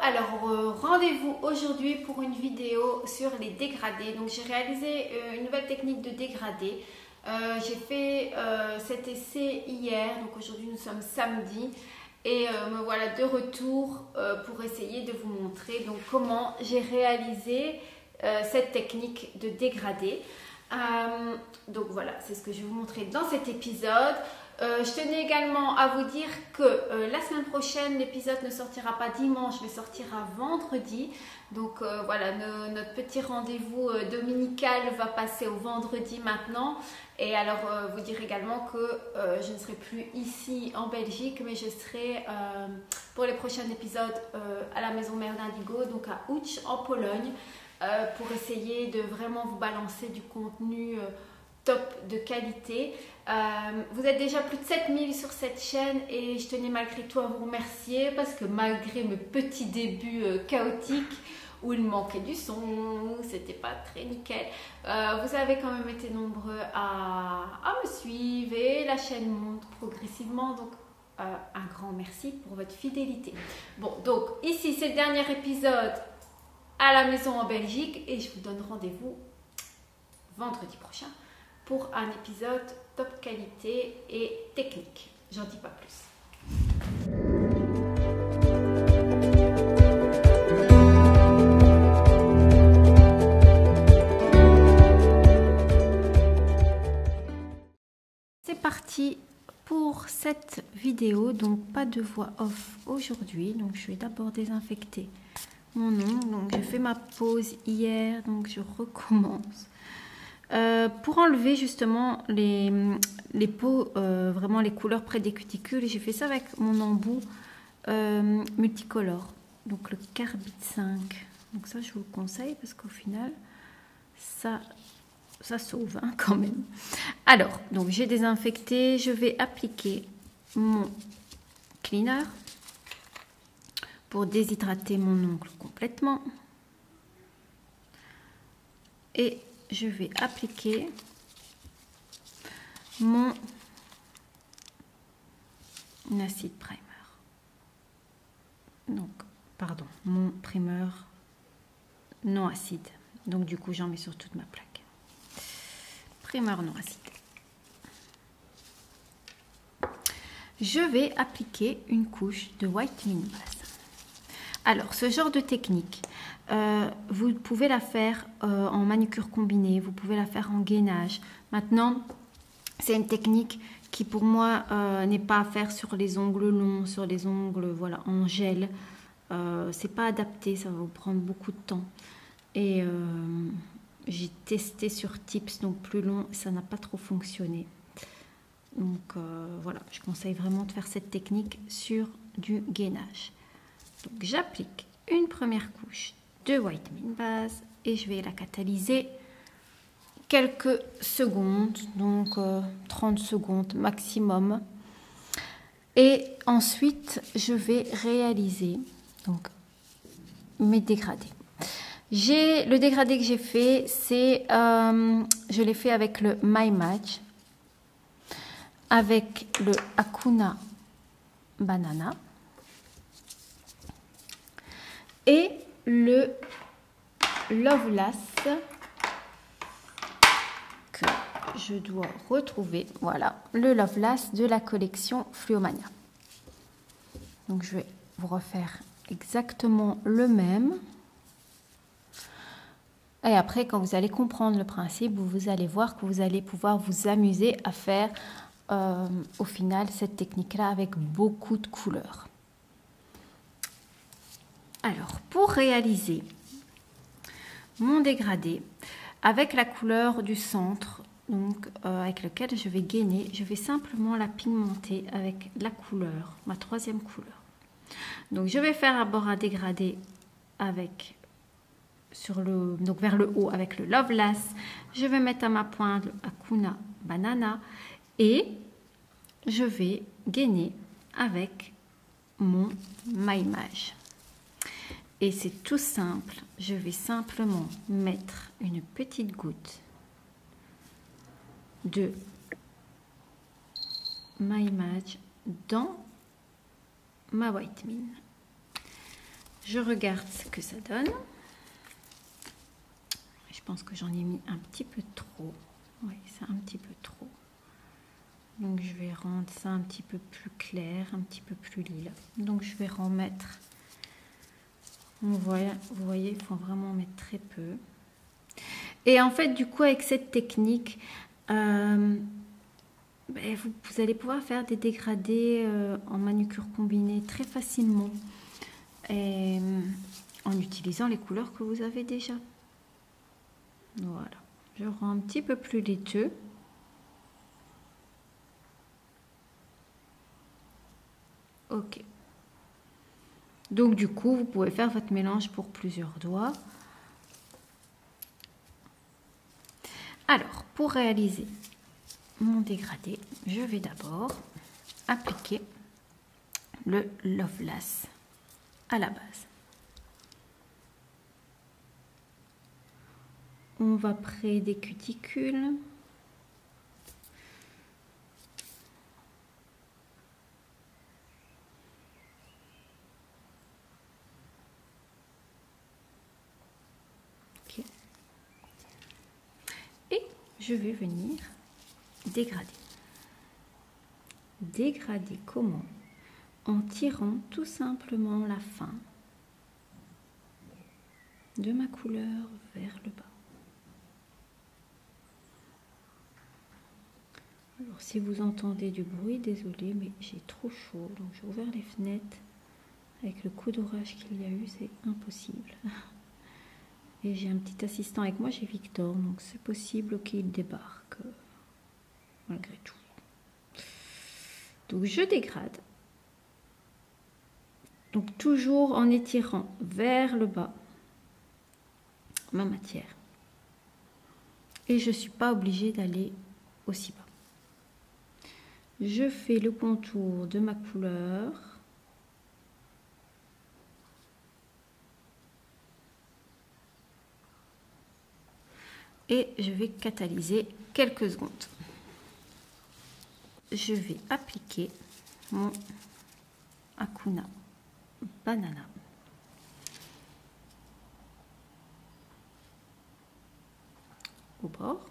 alors rendez-vous aujourd'hui pour une vidéo sur les dégradés. Donc j'ai réalisé une nouvelle technique de dégradé. J'ai fait cet essai hier, donc aujourd'hui nous sommes samedi et me voilà de retour pour essayer de vous montrer donc comment j'ai réalisé cette technique de dégradé. Donc voilà, c'est ce que je vais vous montrer dans cet épisode. Je tenais également à vous dire que la semaine prochaine, l'épisode ne sortira pas dimanche, mais sortira vendredi. Donc voilà, notre petit rendez-vous dominical va passer au vendredi maintenant. Et alors, vous dire également que je ne serai plus ici en Belgique, mais je serai pour les prochains épisodes à la maison mère d'Indigo, donc à Łódź en Pologne, pour essayer de vraiment vous balancer du contenu top de qualité. Vous êtes déjà plus de 7000 sur cette chaîne et je tenais malgré tout à vous remercier parce que malgré mes petits débuts chaotiques où il manquait du son, c'était pas très nickel, vous avez quand même été nombreux à me suivre et la chaîne monte progressivement, donc un grand merci pour votre fidélité. Bon, donc ici c'est le dernier épisode à la maison en Belgique et je vous donne rendez-vous vendredi prochain pour un épisode top qualité et technique. J'en dis pas plus. C'est parti pour cette vidéo, donc pas de voix off aujourd'hui. Donc je vais d'abord désinfecter mon ongle. Donc j'ai fait ma pause hier, donc je recommence. Pour enlever justement les peaux, vraiment les couleurs près des cuticules, j'ai fait ça avec mon embout multicolore, donc le Carbide 5. Donc ça, je vous le conseille parce qu'au final, ça sauve hein, quand même. Alors, donc j'ai désinfecté, je vais appliquer mon cleaner pour déshydrater mon ongle complètement. Et je vais appliquer mon acide primer. Donc, pardon, mon primer non acide. Donc, du coup, j'en mets sur toute ma plaque. Primer non acide. Je vais appliquer une couche de whitening base. Alors, ce genre de technique, vous pouvez la faire en manucure combinée, vous pouvez la faire en gainage. Maintenant, c'est une technique qui pour moi n'est pas à faire sur les ongles longs, sur les ongles voilà, en gel. C'est pas adapté, ça va vous prendre beaucoup de temps. Et j'ai testé sur Tips, donc plus long, ça n'a pas trop fonctionné. Donc voilà, je conseille vraiment de faire cette technique sur du gainage. Donc j'applique une première couche de whitening base et je vais la catalyser quelques secondes, donc 30 secondes maximum. Et ensuite, je vais réaliser donc mes dégradés. Le dégradé que j'ai fait, c'est je l'ai fait avec le My Match, avec le Hakuna Banana et le Loveless que je dois retrouver. Voilà, le Loveless de la collection Fluomania. Donc je vais vous refaire exactement le même. Et après, quand vous allez comprendre le principe, vous allez voir que vous allez pouvoir vous amuser à faire au final cette technique-là avec beaucoup de couleurs. Alors, pour réaliser mon dégradé avec la couleur du centre, donc avec lequel je vais gainer, je vais simplement la pigmenter avec la couleur, ma troisième couleur. Donc, je vais faire d'abord un dégradé avec donc vers le haut avec le Loveless. Je vais mettre à ma pointe le Hakuna Banana et je vais gainer avec mon My Match. Et c'est tout simple, je vais simplement mettre une petite goutte de My Match dans ma white mine. Je regarde ce que ça donne. Je pense que j'en ai mis un petit peu trop. Oui, c'est un petit peu trop. Donc je vais rendre ça un petit peu plus clair, un petit peu plus lila. Donc je vais remettre. Vous voyez, il faut vraiment mettre très peu. Et en fait, du coup, avec cette technique, vous allez pouvoir faire des dégradés en manucure combinée très facilement. Et, en utilisant les couleurs que vous avez déjà. Voilà. Je rends un petit peu plus laiteux. Ok. Donc du coup, vous pouvez faire votre mélange pour plusieurs doigts. Alors, pour réaliser mon dégradé, je vais d'abord appliquer le Loveless à la base. On va près des cuticules. Okay. Et je vais venir dégrader. Dégrader comment? En tirant tout simplement la fin de ma couleur vers le bas. Alors si vous entendez du bruit, désolé, mais j'ai trop chaud, donc j'ai ouvert les fenêtres. Avec le coup d'orage qu'il y a eu, c'est impossible. Et j'ai un petit assistant avec moi, j'ai Victor, donc c'est possible qu'il débarque malgré tout. Donc je dégrade. Donc toujours en étirant vers le bas ma matière. Et je ne suis pas obligée d'aller aussi bas. Je fais le contour de ma couleur. Et je vais catalyser quelques secondes. Je vais appliquer mon Hakuna Banana. Au bord.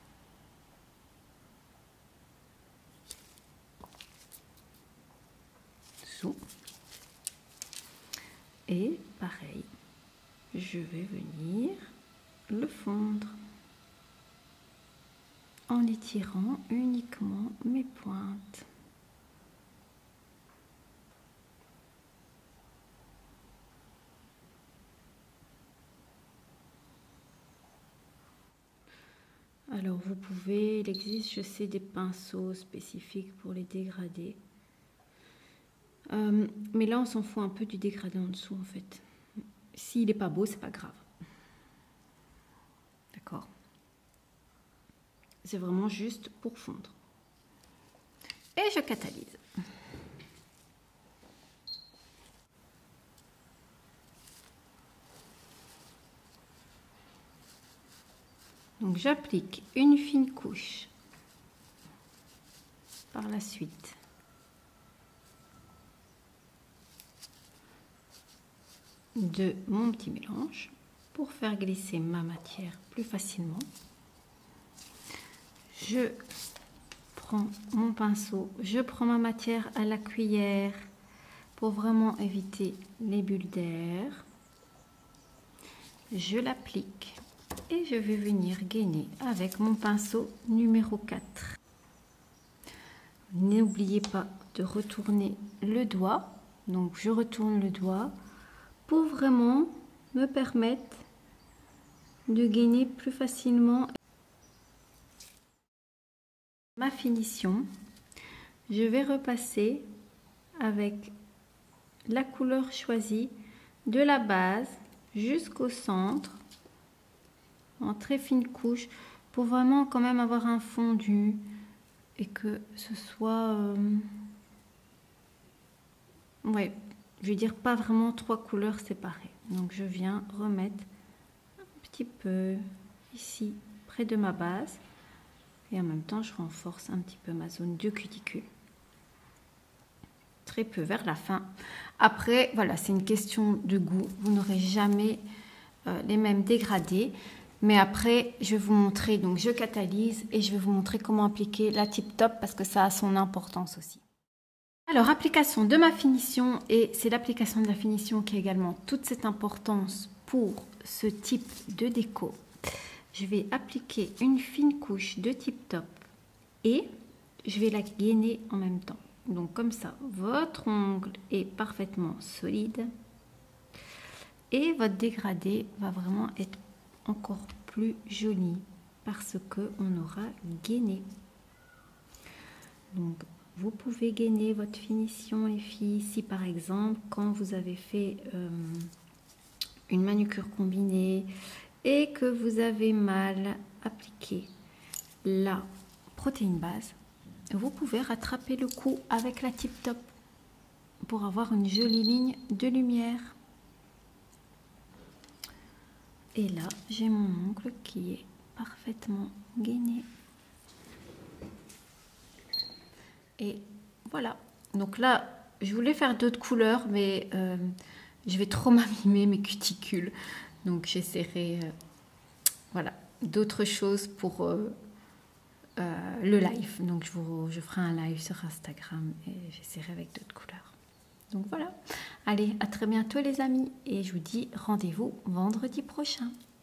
Dessous. Et pareil, je vais venir le fondre en étirant uniquement mes pointes. Alors vous pouvez, il existe, je sais, des pinceaux spécifiques pour les dégradés. Mais là on s'en fout un peu du dégradé en dessous en fait. S'il n'est pas beau, c'est pas grave. D'accord? C'est vraiment juste pour fondre. Et je catalyse. Donc j'applique une fine couche par la suite de mon petit mélange pour faire glisser ma matière plus facilement. Je prends mon pinceau, je prends ma matière à la cuillère pour vraiment éviter les bulles d'air. Je l'applique et je vais venir gainer avec mon pinceau numéro 4. N'oubliez pas de retourner le doigt. Donc je retourne le doigt pour vraiment me permettre de gainer plus facilement ma finition. Je vais repasser avec la couleur choisie de la base jusqu'au centre en très fine couche pour vraiment quand même avoir un fondu et que ce soit ouais, je vais dire pas vraiment 3 couleurs séparées. Donc je viens remettre un petit peu ici près de ma base et en même temps je renforce un petit peu ma zone de cuticule. très peu vers la fin. Après, voilà, c'est une question de goût. Vous n'aurez jamais les mêmes dégradés. Mais après, je vais vous montrer, donc je catalyse et je vais vous montrer comment appliquer la Tip Top parce que ça a son importance aussi. Alors, application de ma finition, et c'est l'application de la finition qui a également toute cette importance pour ce type de déco. Je vais appliquer une fine couche de Tip Top et je vais la gainer en même temps. Donc comme ça, votre ongle est parfaitement solide et votre dégradé va vraiment être encore plus joli parce que on aura gainé. Donc vous pouvez gainer votre finition les filles si par exemple quand vous avez fait une manucure combinée et que vous avez mal appliqué la protéine base, vous pouvez rattraper le coup avec la Tip Top pour avoir une jolie ligne de lumière. Et là, j'ai mon ongle qui est parfaitement gainé. Et voilà. Donc là, je voulais faire d'autres couleurs, mais je vais trop m'abîmer mes cuticules. Donc j'essaierai voilà, d'autres choses pour le live. Donc je ferai un live sur Instagram et j'essaierai avec d'autres couleurs. Donc voilà. Allez, à très bientôt les amis et je vous dis rendez-vous vendredi prochain.